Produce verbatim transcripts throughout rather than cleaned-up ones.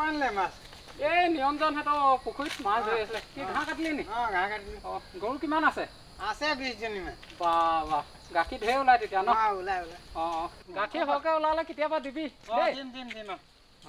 পৰা আনিলে মাছ এই নিৰঞ্জন হেতৰ পুখুৰীত মাছ ধৰি আছিলে কি ঘাঁহ কাটিলি নি অঁ ঘাঁহ কাটিলি অঁ গৰু কিমান আছে আছে বিশজনীমান বাহ বাহ গাখীৰ ঢেৰ ওলাই তেতিয়া ন অঁ ওলাই ওলাই অঁ গাখীৰ সৰহকৈ ওলালে কেতিয়াবা দিবি অঁ দিম দিম দিম অঁ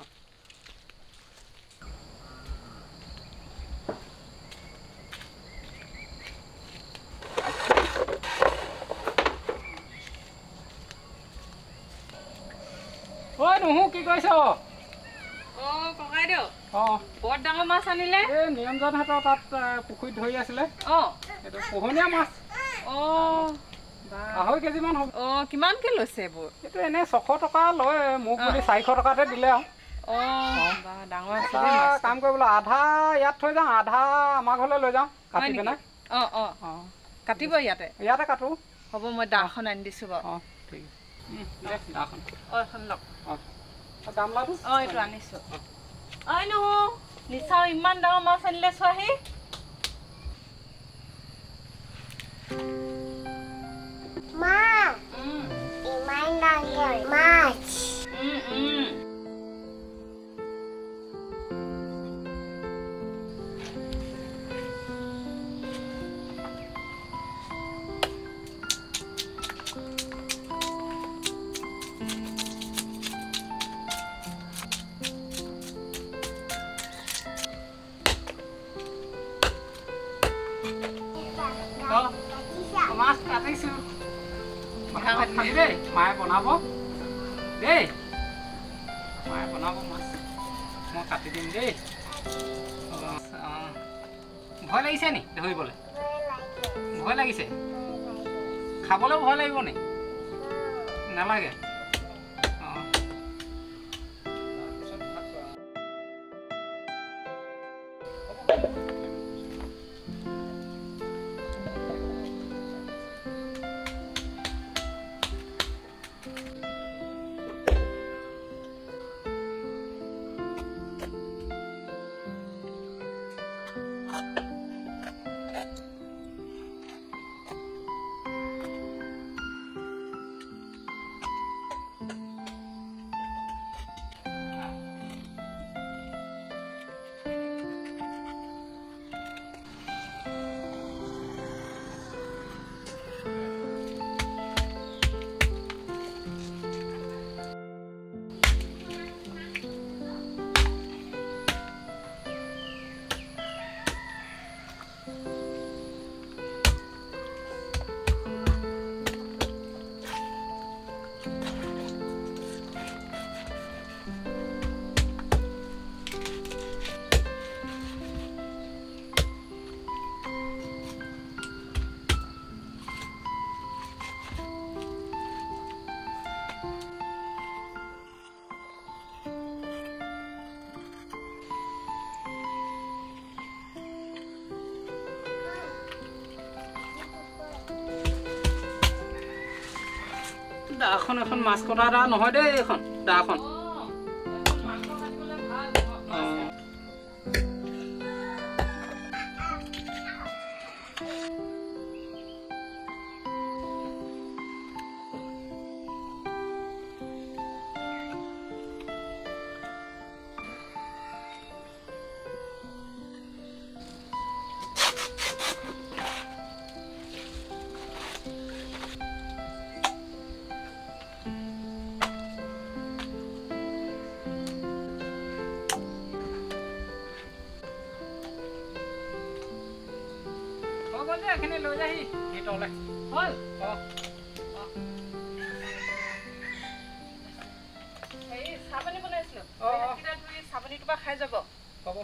ঐ নুহু কি কৰিছ অঁ ককাইদেউ অঁ বৰ ডাঙৰ মাছ আনিলে এই নিৰঞ্জনহঁতৰ তাত পুখুৰীত ধৰি আছিলে অঁ এইটো পোহনীয়া মাছ অঁ আঢ়ৈ কেজিমান হ'ব অঁ কিমানকৈ লৈছে এইবোৰ এইটো এনেই ছশ টকা লয় মোক বুলি চাৰিশ টকাতে দিলে আৰু অঁ বা ডাঙৰ আছে এটা কাম কৰিবলৈ আধা ইয়াত থৈ যাওঁ আধা আমাৰ ঘৰলৈ লৈ যাওঁ কাটি পেলাই অঁ অঁ অঁ কাটিব ইয়াতে ইয়াতে কাটো হ'ব মই দাখন আনি দিছোঁ বাৰু অঁ ঠিক আছে দে দাখন অঁ এখন লওক অঁ গামলাটো অঁ এইটো আনিছোঁ ঐ নহো নিচাও ইমান ডাঙৰ মাছ আনিলে চোৱাহি মা ইমান ডাঙৰ মাছ মাছ কাটিছোঁ দেই মায়ে বনাব দেই মায়ে বনাব মাছ মই কাটি দিম দেই ভয় লাগিছে নি ধৰিবলৈ ভয় লাগিছে খাবলৈ ভয় লাগিব নি নালাগে অঁ দাখন এখন মাছ কটা দা নহয় দেই এইখন দাখন এখিনি লৈ যাহি ভিতৰলৈ হ'ল অঁ হেৰি চাহপানী বনাইছিলোঁ অঁ ধুই চাহপানীটো পৰা খাই যাব হ'ব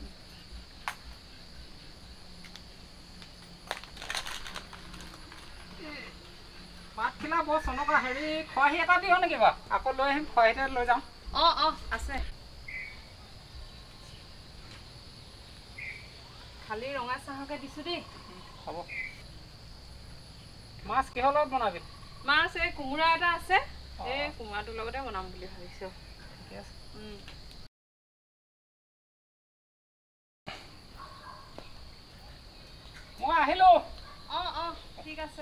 পাতখিলা বৰ চনকা হেৰি খৰাহি এটা দিয় নেকি বাৰু আকৌ লৈ আহিম খৰাহিতে লৈ যাওঁ অঁ অঁ আছে খালি ৰঙা চাহকে দিছোঁ দেই হ'ব মাছ কিহৰ লগত বনাবি মাছ এই কোমোৰা এটা আছে এই কোমোৰাটোৰ লগতে বনাম বুলি ভাবিছোঁ ঠিকে আছে মই আহিলোঁ অঁ অঁ ঠিক আছে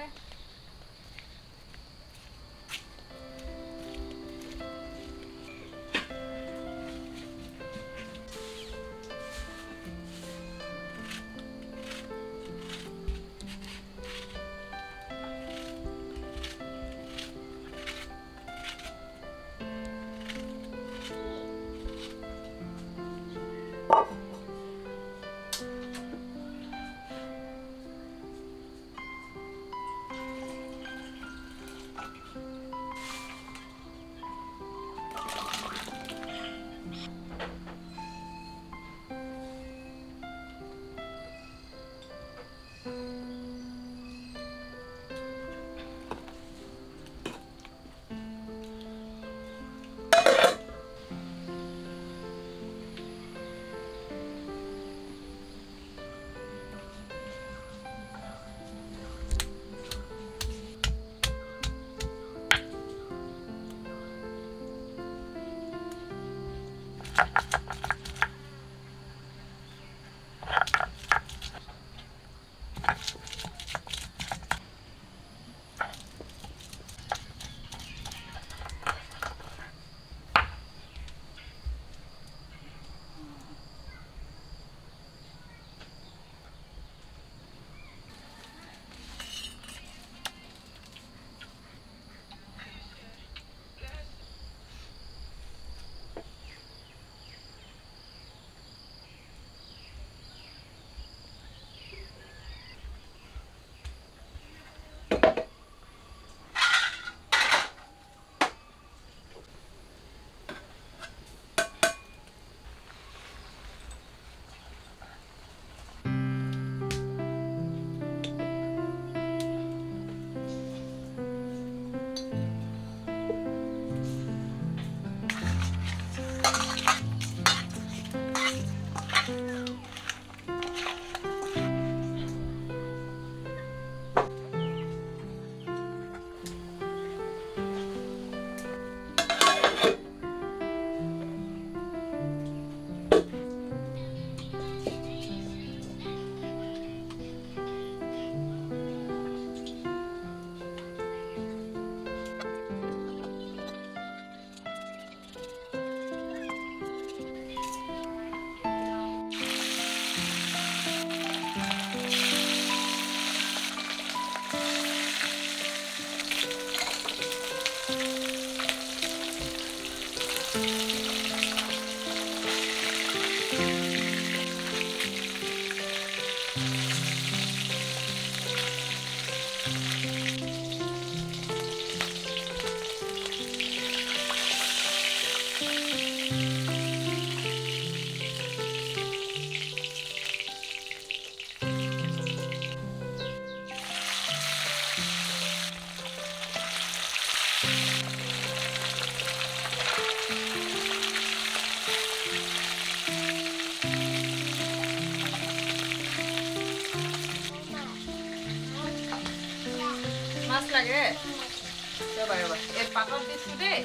লাগে ৰবা ৰবা এই পাতত দিছো দেই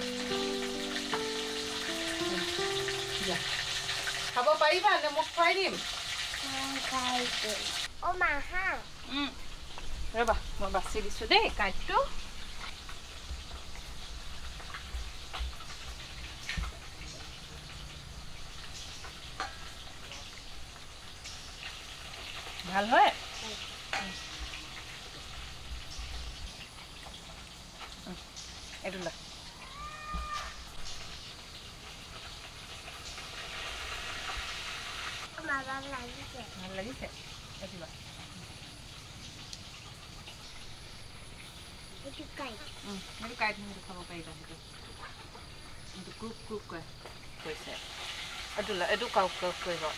খাব পাৰিবা নে মোক খুৱাই দিম Oh, my hand. ৰবা মই বাছি দিছো দেই কাইটটো ভাল হয় এইটো লা ভাল লাগিছে এইটো লা Itu kain. Hmm, itu kait nih sama kayak itu. Itu kuk kuk kue, kue se. Aduh lah, itu kau kau kue kok.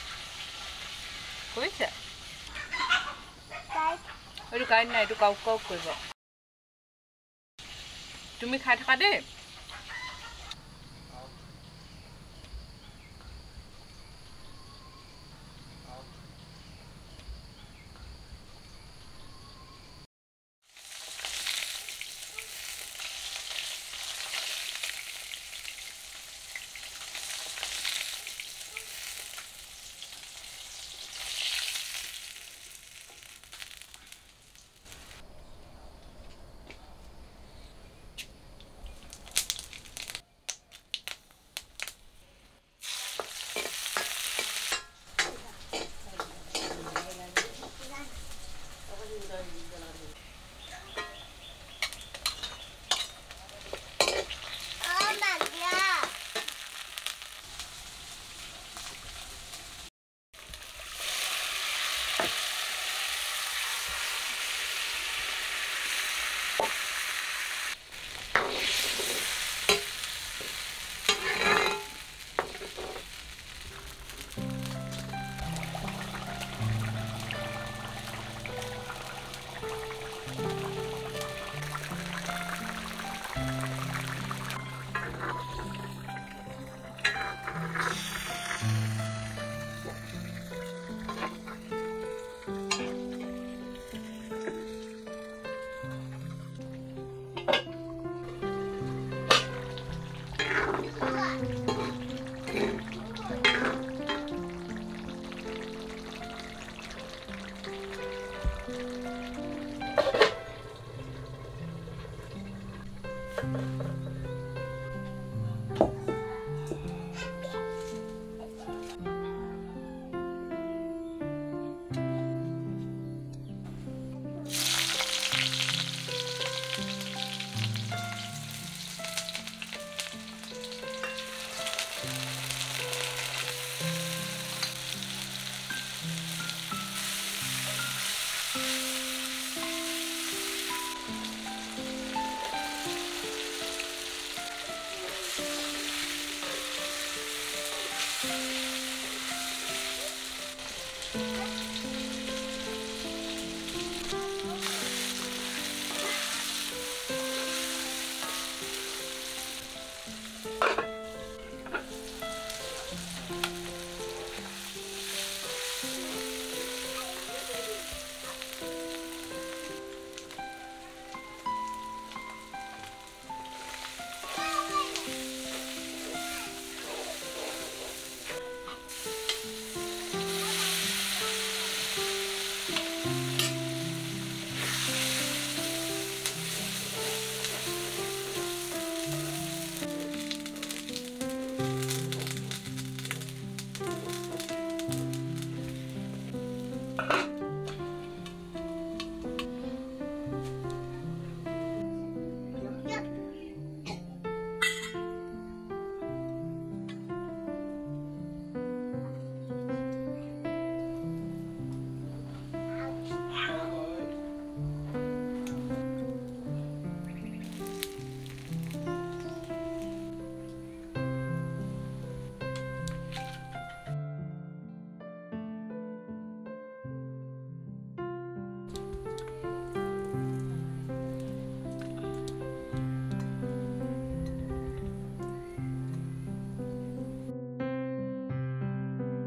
Kue se. Kain. Itu kain nih, itu kau kau kue kok. Cumi kait kade.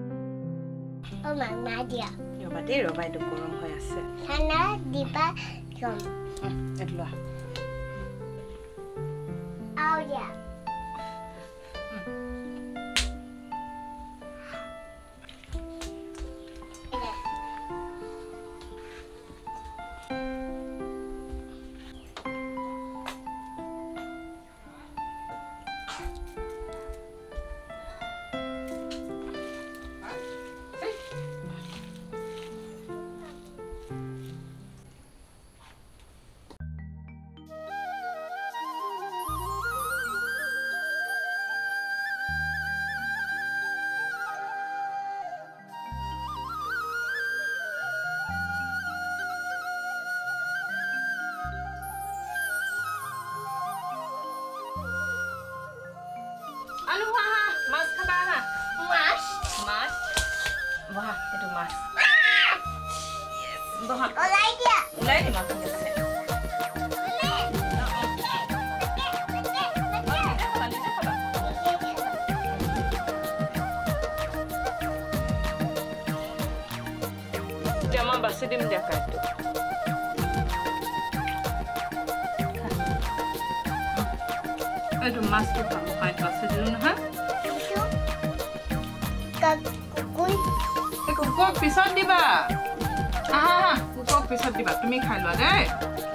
Oh, Mama dia. Raba deh, raba itu kurang hoya se. Sana di ba Jom. Itu lah. Oh yeah. Anu wah, mas kabar? Mas. Mas. Wah, itu mas. Yes. Wah. Olay dia. Mulai di mas biasa. Jangan basi dim dia kado. Aduh mas tu kamu kain basi dulu nah. Itu. Kak kukui. Eh, kukuk pisau di ba? Ah, kukuk pisau di ba? Tumi khai loa deh.